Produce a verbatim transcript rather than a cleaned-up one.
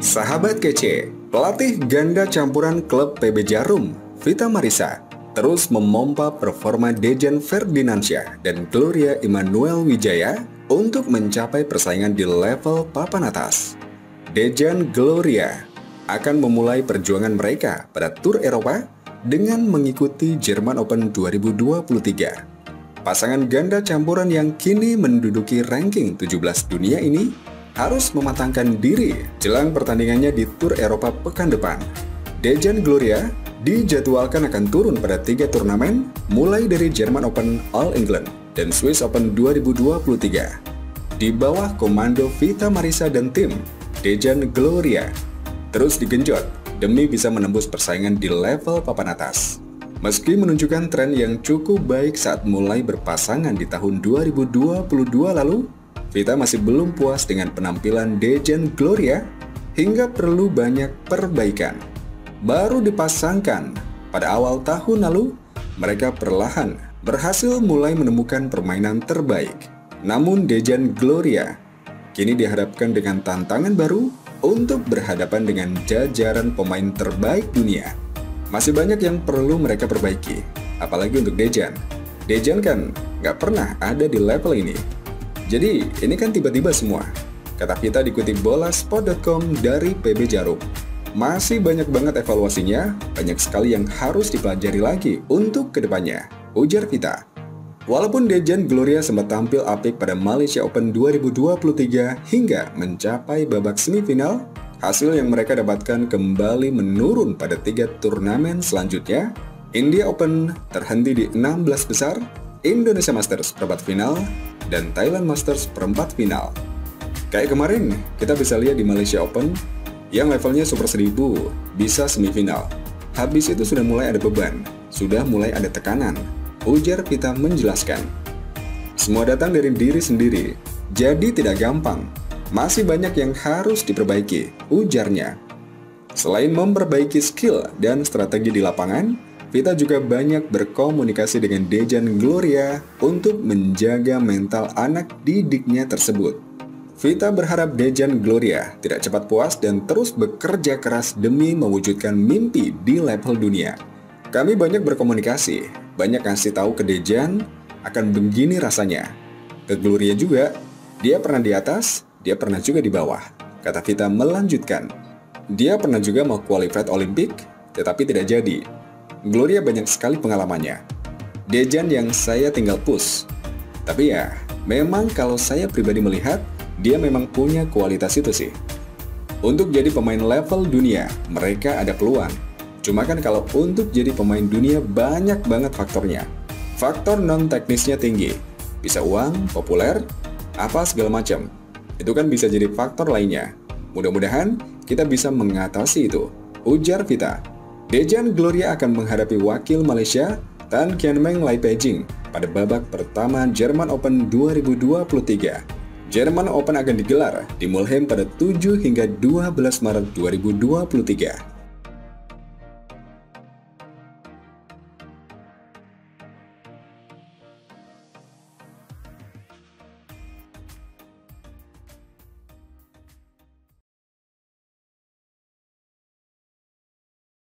Sahabat kece, pelatih ganda campuran klub P B Djarum, Vita Marissa, terus memompa performa Dejan Ferdinansyah dan Gloria Immanuel Wijaya untuk mencapai persaingan di level papan atas. Dejan Gloria akan memulai perjuangan mereka pada Tour Eropa dengan mengikuti Jerman Open dua ribu dua puluh tiga. Pasangan ganda campuran yang kini menduduki ranking tujuh belas dunia ini harus mematangkan diri jelang pertandingannya di Tour Eropa pekan depan. Dejan Gloria dijadwalkan akan turun pada tiga turnamen, mulai dari Jerman Open All England dan Swiss Open dua ribu dua puluh tiga. Di bawah komando Vita Marissa dan tim, Dejan Gloria terus digenjot demi bisa menembus persaingan di level papan atas. Meski menunjukkan tren yang cukup baik saat mulai berpasangan di tahun dua ribu dua puluh dua lalu, Vita masih belum puas dengan penampilan Dejan Gloria hingga perlu banyak perbaikan. Baru dipasangkan pada awal tahun lalu, mereka perlahan berhasil mulai menemukan permainan terbaik. Namun Dejan Gloria kini dihadapkan dengan tantangan baru untuk berhadapan dengan jajaran pemain terbaik dunia. Masih banyak yang perlu mereka perbaiki, apalagi untuk Dejan. Dejan kan nggak pernah ada di level ini. Jadi, ini kan tiba-tiba semua, kata Vita dikutip bola sport dot com dari P B Djarum. Masih banyak banget evaluasinya, banyak sekali yang harus dipelajari lagi untuk kedepannya, ujar Vita. Walaupun Dejan Gloria sempat tampil apik pada Malaysia Open dua ribu dua puluh tiga hingga mencapai babak semifinal, hasil yang mereka dapatkan kembali menurun pada tiga turnamen selanjutnya. India Open terhenti di enam belas besar, Indonesia Masters perempat final, dan Thailand Masters perempat final. Kayak kemarin, kita bisa lihat di Malaysia Open yang levelnya Super seribu bisa semifinal. Habis itu sudah mulai ada beban, sudah mulai ada tekanan, ujar Vita menjelaskan. Semua datang dari diri sendiri, jadi tidak gampang. Masih banyak yang harus diperbaiki, ujarnya. Selain memperbaiki skill dan strategi di lapangan, Vita juga banyak berkomunikasi dengan Dejan Gloria untuk menjaga mental anak didiknya tersebut. Vita berharap Dejan Gloria tidak cepat puas dan terus bekerja keras demi mewujudkan mimpi di level dunia. Kami banyak berkomunikasi, banyak kasih tahu ke Dejan akan begini rasanya. Ke Gloria juga, dia pernah di atas, dia pernah juga di bawah, kata Vita melanjutkan. Dia pernah juga mau qualified Olimpik, tetapi tidak jadi. Gloria banyak sekali pengalamannya. Dejan yang saya tinggal push. Tapi ya, memang kalau saya pribadi melihat, dia memang punya kualitas itu sih. Untuk jadi pemain level dunia, mereka ada peluang. Cuma kan kalau untuk jadi pemain dunia banyak banget faktornya. Faktor non-teknisnya tinggi. Bisa uang, populer, apa segala macam. Itu kan bisa jadi faktor lainnya. Mudah-mudahan kita bisa mengatasi itu, ujar Vita. Dejan Gloria akan menghadapi wakil Malaysia, Tan Kian Meng Lai Pei-jing, pada babak pertama Jerman Open dua ribu dua puluh tiga. Jerman Open akan digelar di Mulheim pada tujuh hingga dua belas Maret dua ribu dua puluh tiga.